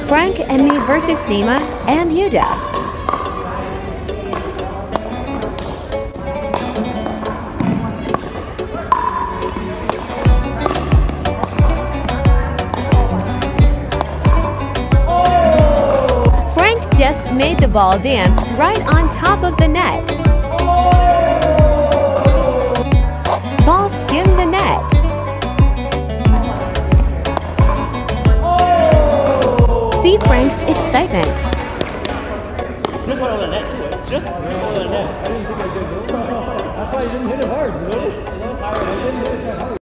Frank and me versus Nima and Yuda. Frank just made the ball dance right on top of the net. Ball skimmed the net. See Frank's excitement. Just went on the net too. Just went on the net. I didn't think I did. That's why you didn't hit it hard. You notice? I didn't hit it that hard.